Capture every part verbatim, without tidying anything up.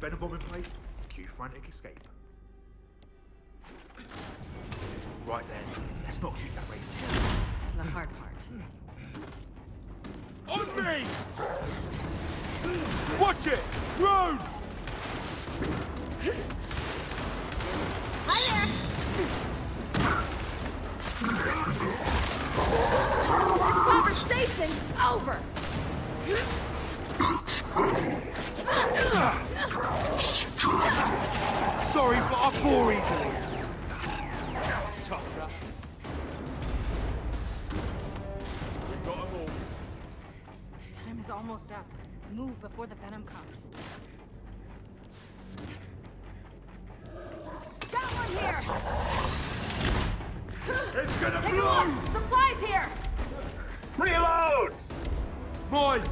venom bomb in place. Cue frantic escape. Right then, let's not keep that race. The hard part. On me! Watch it! Drone! Hi there! This conversation's over! Sorry, but I bore easily. Tosser. We got them all. Time is almost up. Move before the venom comes. Got one here! It's gonna Take a blow! look! Supplies here! Reload! Mine!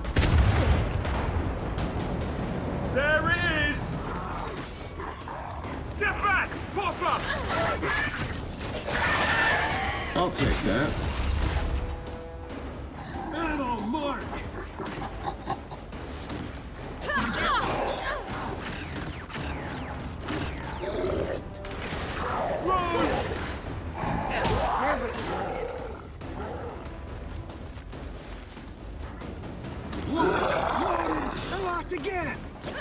There it is! Get back! Popper! I'll take that. Ammo mark! Run! Here's what you Locked! Unlocked again!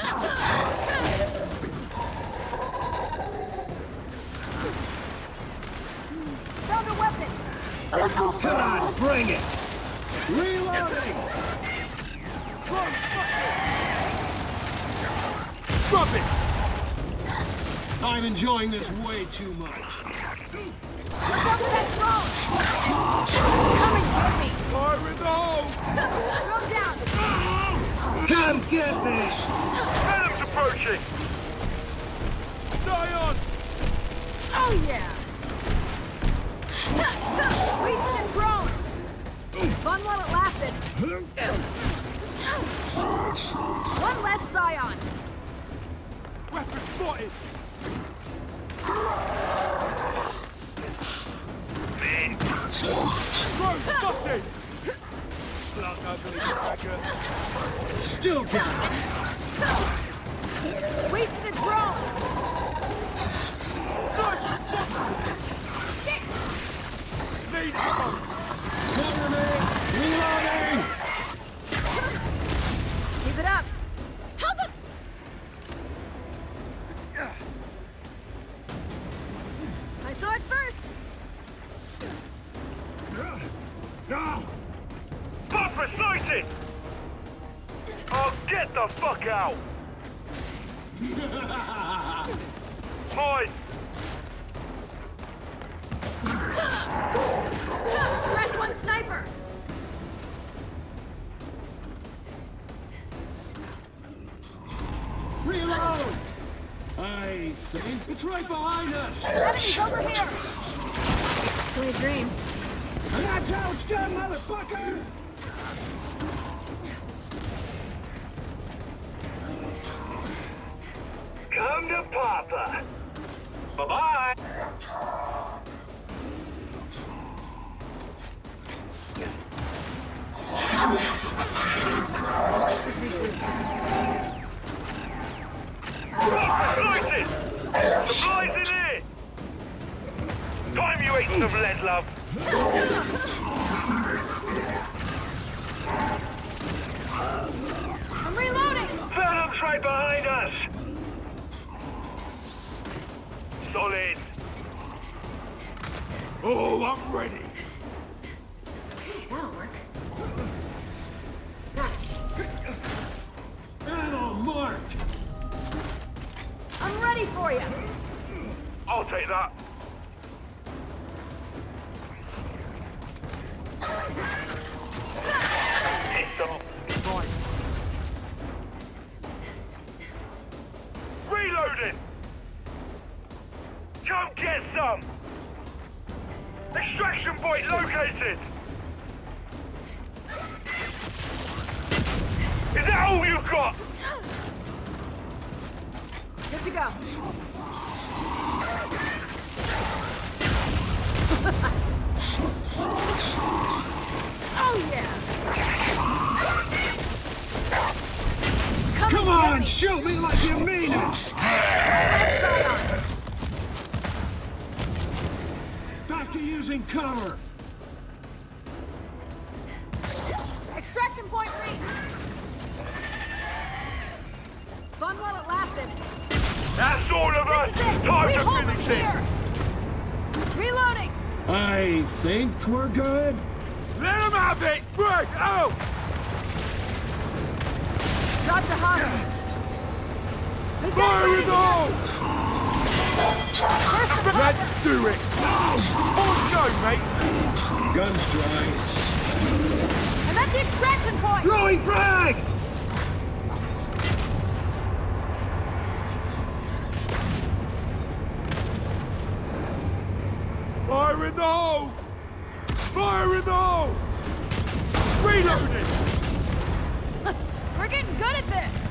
found a weapon! Come on, bring it! Reloading! Drop it! I'm enjoying this way too much. Watch out for that drone! Come and get me! Fire in the hole! Throw down! Come get me! Venom's approaching! Zion! Oh yeah! Wasted a drone! Fun while it lasted. One less Scion. Weapon spotted! Drone spotted! Blood ugly faggot! Still down! Wasted a drone! Sniper spotted! Shit! Need ammo! Cover me! Reloading! Keep it up! How the... I saw it first! No! Popper sighted! Oh, get the fuck out! Mine! Scratch one sniper! Reload! I think it's right behind us! Enemies over here! Sweet dreams. And that's how it's done, motherfucker! Come to Papa! Bye-bye! Sighted! Supplies in here! Time you ate some lead, love! I'm reloading! Venom's right behind us! Solid! Oh, I'm ready! That'll work. Ammo marked! I'm ready for you! I'll take that! Piss off! Fine. Reloading! Come get some! Extraction point located! Is that all you've got? Good to go. Oh yeah! Come Come and get on, me. shoot me like you mean it! Press Scion. Back to using cover! Extraction point reached. Fun while it lasted. That's all of us! This is it. Time We to hold it finish this! here. Reloading. I think we're good. Let him have it! Break out! Dropped a hostage. We've got Fire to it all! First of all, Let's do it! More show, mate! Guns dry. I'm at the extraction point. Throwing frag! Fire in the hole! Fire in the hole! Reloading! We're getting good at this.